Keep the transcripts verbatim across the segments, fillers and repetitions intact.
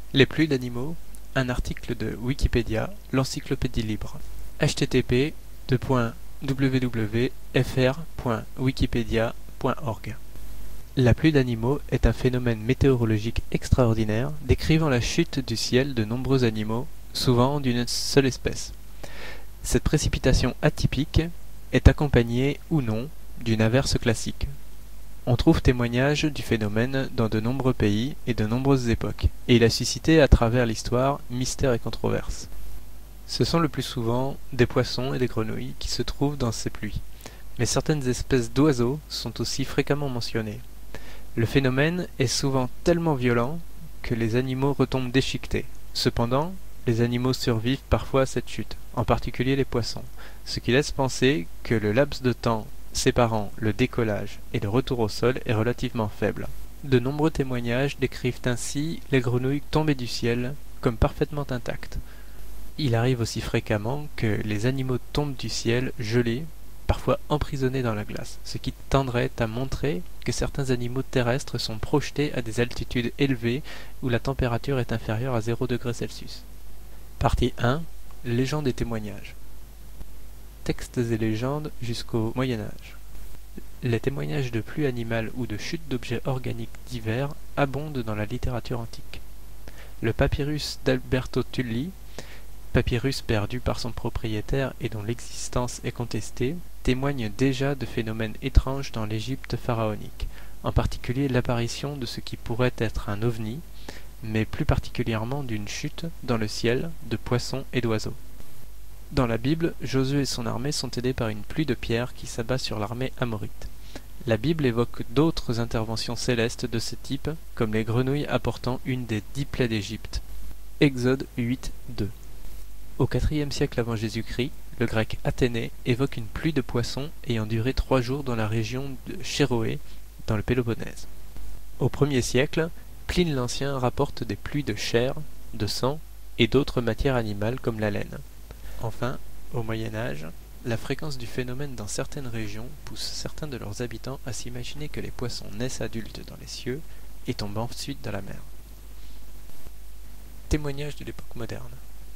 Les pluies d'animaux, un article de Wikipédia, l'encyclopédie libre. h t t p deux points w w w point f r point wikipedia point org. La pluie d'animaux est un phénomène météorologique extraordinaire décrivant la chute du ciel de nombreux animaux, souvent d'une seule espèce. Cette précipitation atypique est accompagnée ou non d'une averse classique. On trouve témoignage du phénomène dans de nombreux pays et de nombreuses époques, et il a suscité à travers l'histoire mystères et controverses. Ce sont le plus souvent des poissons et des grenouilles qui se trouvent dans ces pluies, mais certaines espèces d'oiseaux sont aussi fréquemment mentionnées. Le phénomène est souvent tellement violent que les animaux retombent déchiquetés. Cependant, les animaux survivent parfois à cette chute, en particulier les poissons, ce qui laisse penser que le laps de temps séparant le décollage et le retour au sol est relativement faible. De nombreux témoignages décrivent ainsi les grenouilles tombées du ciel comme parfaitement intactes. Il arrive aussi fréquemment que les animaux tombent du ciel gelés, parfois emprisonnés dans la glace, ce qui tendrait à montrer que certains animaux terrestres sont projetés à des altitudes élevées où la température est inférieure à zéro degré Celsius. Partie un. Légendes et témoignages. Textes et légendes jusqu'au Moyen Âge. Les témoignages de pluies animales ou de chutes d'objets organiques divers abondent dans la littérature antique. Le papyrus d'Alberto Tulli, papyrus perdu par son propriétaire et dont l'existence est contestée, témoigne déjà de phénomènes étranges dans l'Égypte pharaonique, en particulier l'apparition de ce qui pourrait être un ovni, mais plus particulièrement d'une chute dans le ciel de poissons et d'oiseaux. Dans la Bible, Josué et son armée sont aidés par une pluie de pierres qui s'abat sur l'armée amorite. La Bible évoque d'autres interventions célestes de ce type, comme les grenouilles apportant une des dix plaies d'Égypte. Exode huit, deux. Au quatrième siècle avant Jésus-Christ, le grec Athénée évoque une pluie de poissons ayant duré trois jours dans la région de Chéroé, dans le Péloponnèse. Au premier siècle, Pline l'Ancien rapporte des pluies de chair, de sang et d'autres matières animales comme la laine. Enfin, au Moyen Âge, la fréquence du phénomène dans certaines régions pousse certains de leurs habitants à s'imaginer que les poissons naissent adultes dans les cieux et tombent ensuite dans la mer. Témoignages de l'époque moderne.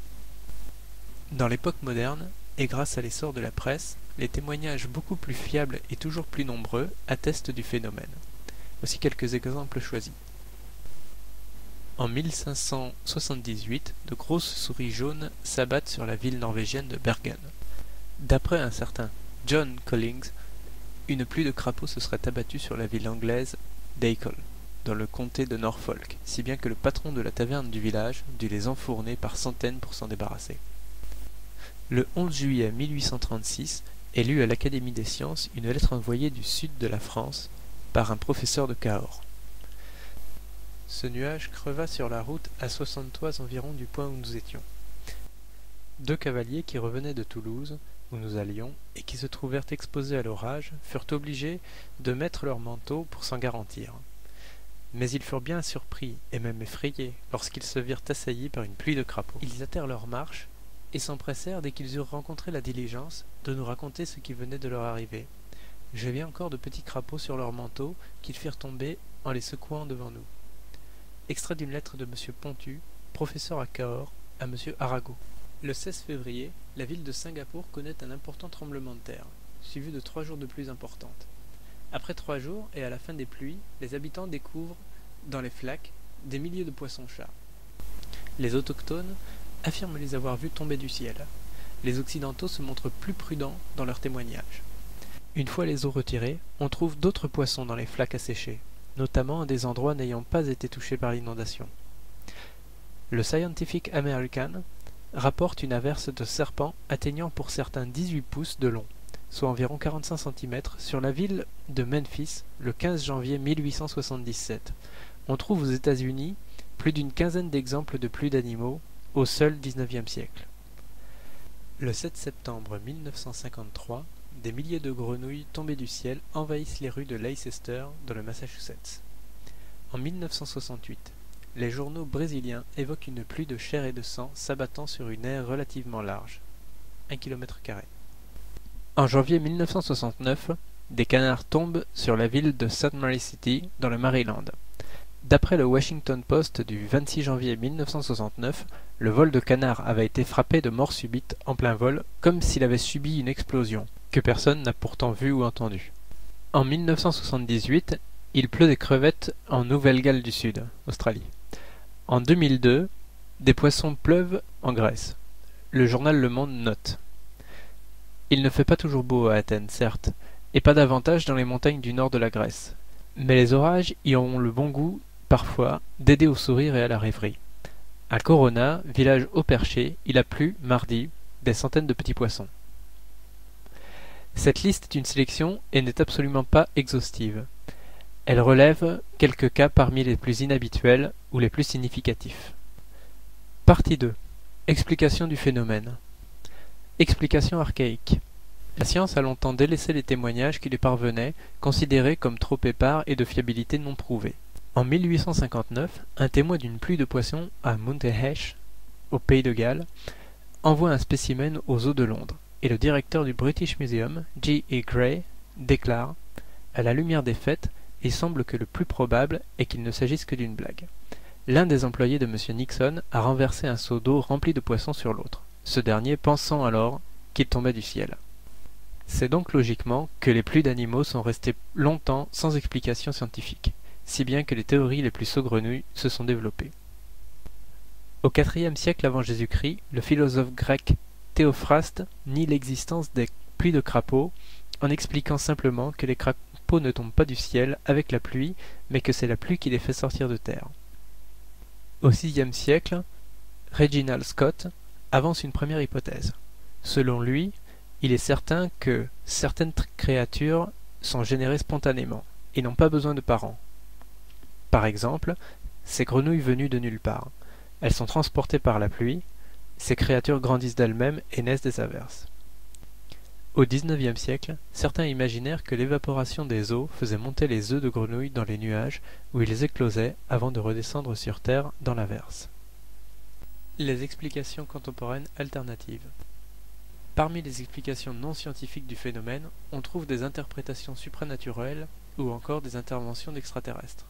Dans l'époque moderne, et grâce à l'essor de la presse, les témoignages beaucoup plus fiables et toujours plus nombreux attestent du phénomène. Voici quelques exemples choisis. En mille cinq cent soixante-dix-huit, de grosses souris jaunes s'abattent sur la ville norvégienne de Bergen. D'après un certain John Collings, une pluie de crapauds se serait abattue sur la ville anglaise d'Acle, dans le comté de Norfolk, si bien que le patron de la taverne du village dut les enfourner par centaines pour s'en débarrasser. Le onze juillet mille huit cent trente-six est lue à l'Académie des sciences une lettre envoyée du sud de la France par un professeur de Cahors. Ce nuage creva sur la route à soixante toises environ du point où nous étions. Deux cavaliers qui revenaient de Toulouse, où nous allions, et qui se trouvèrent exposés à l'orage, furent obligés de mettre leurs manteaux pour s'en garantir. Mais ils furent bien surpris, et même effrayés, lorsqu'ils se virent assaillis par une pluie de crapauds. Ils hâtèrent leur marche, et s'empressèrent, dès qu'ils eurent rencontré la diligence, de nous raconter ce qui venait de leur arriver. Je vis encore de petits crapauds sur leurs manteaux, qu'ils firent tomber en les secouant devant nous. Extrait d'une lettre de M Pontu, professeur à Cahors, à M Arago. Le seize février, la ville de Singapour connaît un important tremblement de terre, suivi de trois jours de pluies importantes. Après trois jours, et à la fin des pluies, les habitants découvrent, dans les flaques, des milliers de poissons-chats. Les autochtones affirment les avoir vus tomber du ciel. Les occidentaux se montrent plus prudents dans leurs témoignages. Une fois les eaux retirées, on trouve d'autres poissons dans les flaques asséchées, notamment à des endroits n'ayant pas été touchés par l'inondation. Le Scientific American rapporte une averse de serpents atteignant pour certains dix-huit pouces de long, soit environ quarante-cinq centimètres, sur la ville de Memphis le quinze janvier mille huit cent soixante-dix-sept. On trouve aux États-Unis plus d'une quinzaine d'exemples de pluies d'animaux au seul dix-neuvième siècle. Le sept septembre mille neuf cent cinquante-trois, des milliers de grenouilles tombées du ciel envahissent les rues de Leicester, dans le Massachusetts. En mille neuf cent soixante-huit, les journaux brésiliens évoquent une pluie de chair et de sang s'abattant sur une aire relativement large, un kilomètre carré. En janvier mille neuf cent soixante-neuf, des canards tombent sur la ville de Sault Mary City, dans le Maryland. D'après le Washington Post du vingt-six janvier mille neuf cent soixante-neuf, le vol de canard avait été frappé de mort subite en plein vol, comme s'il avait subi une explosion, que personne n'a pourtant vu ou entendu. En mille neuf cent soixante-dix-huit, il pleut des crevettes en Nouvelle-Galles du Sud, Australie. En deux mille deux, des poissons pleuvent en Grèce. Le journal Le Monde note: il ne fait pas toujours beau à Athènes, certes, et pas davantage dans les montagnes du nord de la Grèce. Mais les orages y ont le bon goût, parfois, d'aider au sourire et à la rêverie. À Corona, village haut perché, il a plu, mardi, des centaines de petits poissons. Cette liste est une sélection et n'est absolument pas exhaustive. Elle relève quelques cas parmi les plus inhabituels ou les plus significatifs. Partie deux. Explication du phénomène. Explication archaïque. La science a longtemps délaissé les témoignages qui lui parvenaient, considérés comme trop épars et de fiabilité non prouvée. En mille huit cent cinquante-neuf, un témoin d'une pluie de poissons à Montehesh, au Pays de Galles, envoie un spécimen aux eaux de Londres, et le directeur du British Museum, J E Gray, déclare: à la lumière des faits, il semble que le plus probable est qu'il ne s'agisse que d'une blague. L'un des employés de M. Nixon a renversé un seau d'eau rempli de poissons sur l'autre, ce dernier pensant alors qu'il tombait du ciel. C'est donc logiquement que les pluies d'animaux sont restées longtemps sans explication scientifique, si bien que les théories les plus saugrenues se sont développées. Au quatrième siècle avant Jésus-Christ, le philosophe grec Théophraste nie l'existence des pluies de crapauds en expliquant simplement que les crapauds ne tombent pas du ciel avec la pluie, mais que c'est la pluie qui les fait sortir de terre. Au sixième siècle, Reginald Scott avance une première hypothèse. Selon lui, il est certain que certaines créatures sont générées spontanément et n'ont pas besoin de parents. Par exemple, ces grenouilles venues de nulle part. Elles sont transportées par la pluie, ces créatures grandissent d'elles-mêmes et naissent des averses. Au dix-neuvième siècle, certains imaginèrent que l'évaporation des eaux faisait monter les œufs de grenouilles dans les nuages où ils éclosaient avant de redescendre sur Terre dans l'averse. Les explications contemporaines alternatives. Parmi les explications non scientifiques du phénomène, on trouve des interprétations supranaturelles ou encore des interventions d'extraterrestres.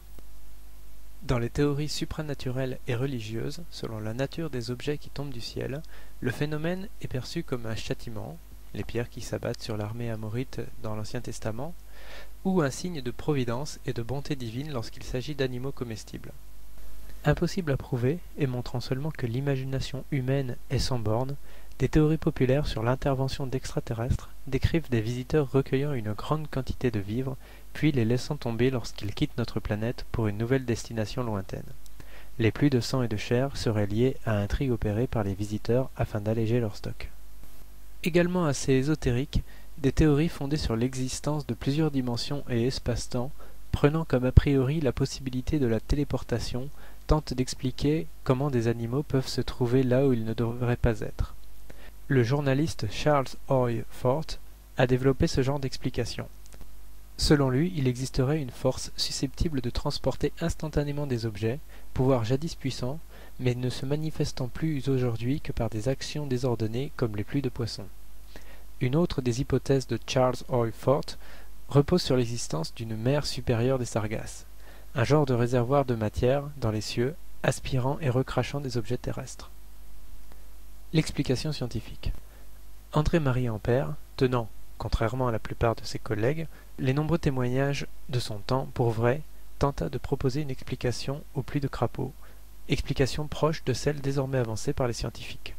Dans les théories supranaturelles et religieuses, selon la nature des objets qui tombent du ciel, le phénomène est perçu comme un châtiment, les pierres qui s'abattent sur l'armée amorite dans l'Ancien Testament, ou un signe de providence et de bonté divine lorsqu'il s'agit d'animaux comestibles. Impossible à prouver, et montrant seulement que l'imagination humaine est sans borne, des théories populaires sur l'intervention d'extraterrestres décrivent des visiteurs recueillant une grande quantité de vivres, puis les laissant tomber lorsqu'ils quittent notre planète pour une nouvelle destination lointaine. Les pluies de sang et de chair seraient liées à un tri opéré par les visiteurs afin d'alléger leur stock. Également assez ésotériques, des théories fondées sur l'existence de plusieurs dimensions et espace-temps, prenant comme a priori la possibilité de la téléportation, tentent d'expliquer comment des animaux peuvent se trouver là où ils ne devraient pas être. Le journaliste Charles Hoy Fort a développé ce genre d'explication. Selon lui, il existerait une force susceptible de transporter instantanément des objets, pouvoir jadis puissant, mais ne se manifestant plus aujourd'hui que par des actions désordonnées comme les pluies de poissons. Une autre des hypothèses de Charles Hoy Fort repose sur l'existence d'une mer supérieure des sargasses, un genre de réservoir de matière dans les cieux, aspirant et recrachant des objets terrestres. L'explication scientifique. André-Marie Ampère, tenant, contrairement à la plupart de ses collègues, les nombreux témoignages de son temps pour vrai, tenta de proposer une explication aux pluies de crapauds, explication proche de celle désormais avancée par les scientifiques.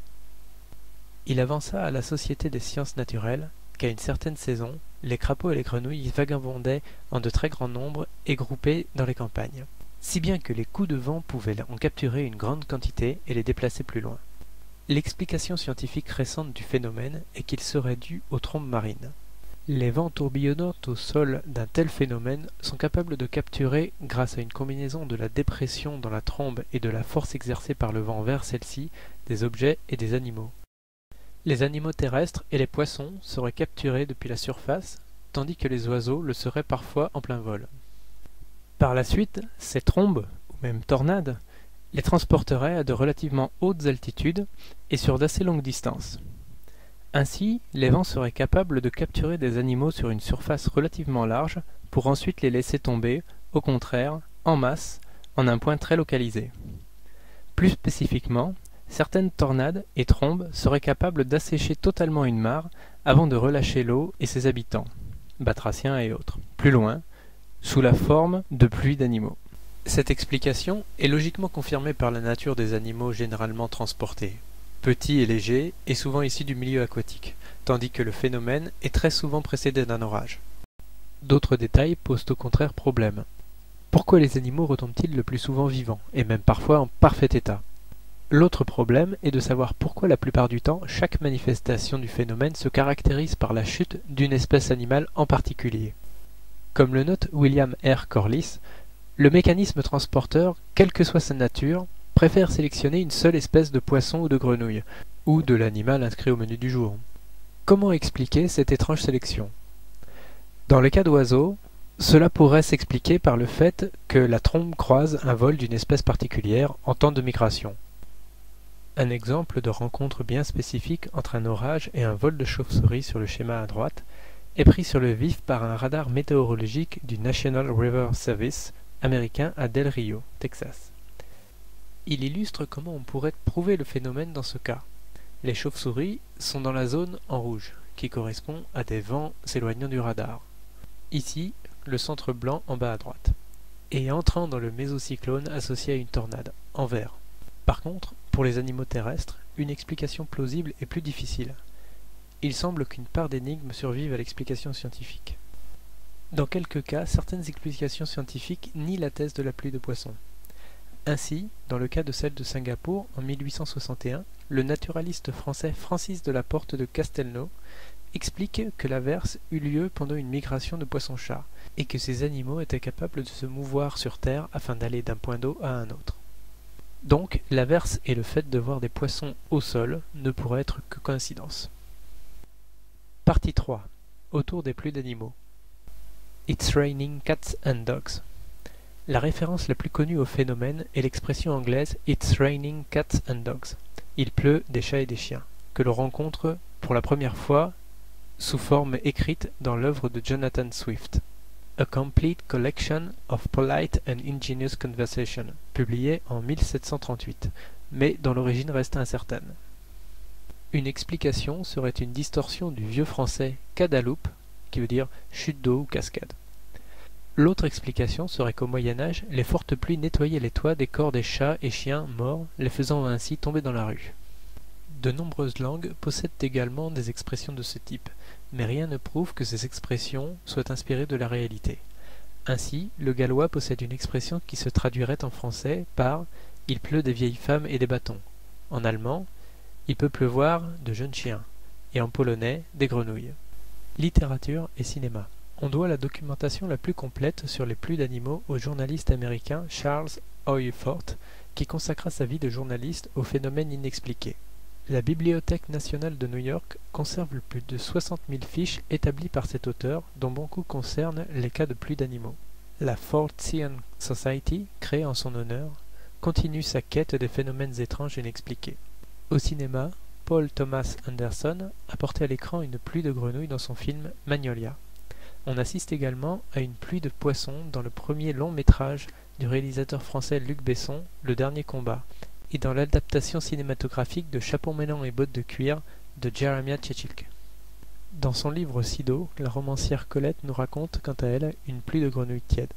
Il avança à la Société des sciences naturelles qu'à une certaine saison, les crapauds et les grenouilles vagabondaient en de très grands nombres et groupés dans les campagnes, si bien que les coups de vent pouvaient en capturer une grande quantité et les déplacer plus loin. L'explication scientifique récente du phénomène est qu'il serait dû aux trombes marines. Les vents tourbillonnant au sol d'un tel phénomène sont capables de capturer, grâce à une combinaison de la dépression dans la trombe et de la force exercée par le vent vers celle-ci, des objets et des animaux. Les animaux terrestres et les poissons seraient capturés depuis la surface, tandis que les oiseaux le seraient parfois en plein vol. Par la suite, ces trombes, ou même tornades, les transporteraient à de relativement hautes altitudes et sur d'assez longues distances. Ainsi, les vents seraient capables de capturer des animaux sur une surface relativement large pour ensuite les laisser tomber, au contraire, en masse, en un point très localisé. Plus spécifiquement, certaines tornades et trombes seraient capables d'assécher totalement une mare avant de relâcher l'eau et ses habitants, batraciens et autres, plus loin, sous la forme de pluies d'animaux. Cette explication est logiquement confirmée par la nature des animaux généralement transportés, petits et légers et souvent issus du milieu aquatique, tandis que le phénomène est très souvent précédé d'un orage. D'autres détails posent au contraire problème. Pourquoi les animaux retombent-ils le plus souvent vivants, et même parfois en parfait état? L'autre problème est de savoir pourquoi la plupart du temps chaque manifestation du phénomène se caractérise par la chute d'une espèce animale en particulier. Comme le note William R. Corliss, le mécanisme transporteur, quelle que soit sa nature, préfère sélectionner une seule espèce de poisson ou de grenouille, ou de l'animal inscrit au menu du jour. Comment expliquer cette étrange sélection? Dans le cas d'oiseaux, cela pourrait s'expliquer par le fait que la trombe croise un vol d'une espèce particulière en temps de migration. Un exemple de rencontre bien spécifique entre un orage et un vol de chauve-souris sur le schéma à droite est pris sur le vif par un radar météorologique du National Weather Service américain à Del Rio, Texas. Il illustre comment on pourrait prouver le phénomène dans ce cas. Les chauves-souris sont dans la zone en rouge, qui correspond à des vents s'éloignant du radar. Ici, le centre blanc en bas à droite, et entrant dans le mésocyclone associé à une tornade, en vert. Par contre, pour les animaux terrestres, une explication plausible est plus difficile. Il semble qu'une part d'énigmes survive à l'explication scientifique. Dans quelques cas, certaines explications scientifiques nient la thèse de la pluie de poissons. Ainsi, dans le cas de celle de Singapour en mille huit cent soixante et un, le naturaliste français Francis de la Porte de Castelnau explique que l'averse eut lieu pendant une migration de poissons-chats, et que ces animaux étaient capables de se mouvoir sur Terre afin d'aller d'un point d'eau à un autre. Donc, l'averse et le fait de voir des poissons au sol ne pourraient être que coïncidence. Partie trois. Autour des pluies d'animaux. It's raining cats and dogs. La référence la plus connue au phénomène est l'expression anglaise « It's raining cats and dogs ». Il pleut des chats et des chiens, que l'on rencontre pour la première fois sous forme écrite dans l'œuvre de Jonathan Swift, A Complete Collection of Polite and Ingenious Conversation, publié en mille sept cent trente-huit, mais dont l'origine reste incertaine. Une explication serait une distorsion du vieux français « cadaloupe », qui veut dire « chute d'eau ou cascade ». L'autre explication serait qu'au Moyen-Âge, les fortes pluies nettoyaient les toits des corps des chats et chiens morts, les faisant ainsi tomber dans la rue. De nombreuses langues possèdent également des expressions de ce type, mais rien ne prouve que ces expressions soient inspirées de la réalité. Ainsi, le gallois possède une expression qui se traduirait en français par « il pleut des vieilles femmes et des bâtons », en allemand « il peut pleuvoir de jeunes chiens » et en polonais « des grenouilles ». Littérature et cinéma. On doit la documentation la plus complète sur les pluies d'animaux au journaliste américain Charles Oyfort, qui consacra sa vie de journaliste au phénomène inexpliqué. La Bibliothèque nationale de New York conserve plus de soixante mille fiches établies par cet auteur, dont beaucoup concernent les cas de pluie d'animaux. La Fortean Society, créée en son honneur, continue sa quête des phénomènes étranges inexpliqués. Au cinéma, Paul Thomas Anderson a porté à l'écran une pluie de grenouilles dans son film Magnolia. On assiste également à une pluie de poissons dans le premier long métrage du réalisateur français Luc Besson, Le Dernier Combat, et dans l'adaptation cinématographique de Chapeau melon et bottes de cuir de Jeremiah Cechilk. Dans son livre Sido, la romancière Colette nous raconte quant à elle une pluie de grenouilles tièdes.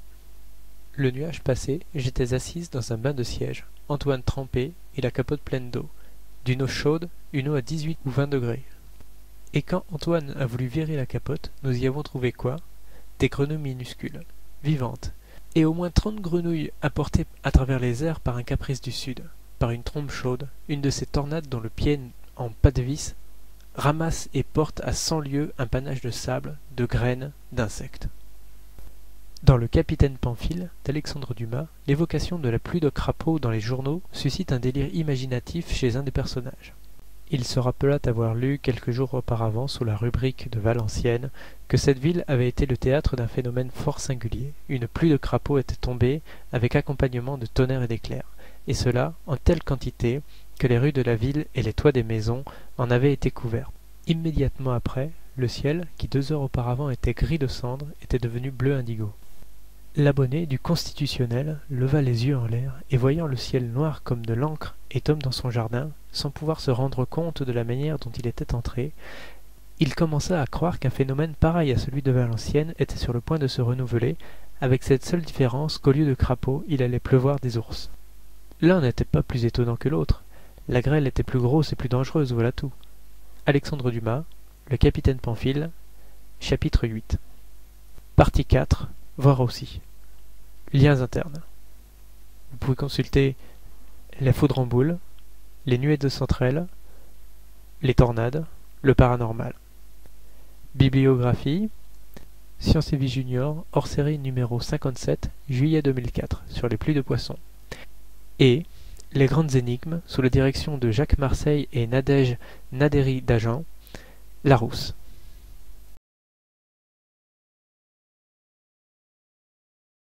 Le nuage passé, j'étais assise dans un bain de siège, Antoine trempé et la capote pleine d'eau. D'une eau chaude, une eau à dix-huit ou vingt degrés. Et quand Antoine a voulu virer la capote, nous y avons trouvé quoi? Des grenouilles minuscules, vivantes, et au moins trente grenouilles apportées à travers les airs par un caprice du sud, par une trombe chaude, une de ces tornades dont le pied en pas de vis ramasse et porte à cent lieues un panache de sable, de graines, d'insectes. Dans Le Capitaine Pamphile d'Alexandre Dumas, l'évocation de la pluie de crapauds dans les journaux suscite un délire imaginatif chez un des personnages. Il se rappela avoir lu quelques jours auparavant sous la rubrique de Valenciennes que cette ville avait été le théâtre d'un phénomène fort singulier. Une pluie de crapauds était tombée avec accompagnement de tonnerre et d'éclairs, et cela en telle quantité que les rues de la ville et les toits des maisons en avaient été couverts. Immédiatement après, le ciel, qui deux heures auparavant était gris de cendre, était devenu bleu indigo. L'abonné du Constitutionnel leva les yeux en l'air et voyant le ciel noir comme de l'encre et Tom dans son jardin, sans pouvoir se rendre compte de la manière dont il était entré, il commença à croire qu'un phénomène pareil à celui de Valenciennes était sur le point de se renouveler, avec cette seule différence qu'au lieu de crapauds, il allait pleuvoir des ours. L'un n'était pas plus étonnant que l'autre. La grêle était plus grosse et plus dangereuse, voilà tout. Alexandre Dumas, Le Capitaine Pamphile, chapitre huit. Partie quatre. Voir aussi. Liens internes. Vous pouvez consulter les foudres en boule, les nuées de Centrelle, les tornades, le paranormal. Bibliographie. Science et Vie Junior, hors série numéro cinquante-sept, juillet deux mille quatre, sur les pluies de poissons. Et Les grandes énigmes, sous la direction de Jacques Marseille et Nadège Naderi d'Agen, Larousse.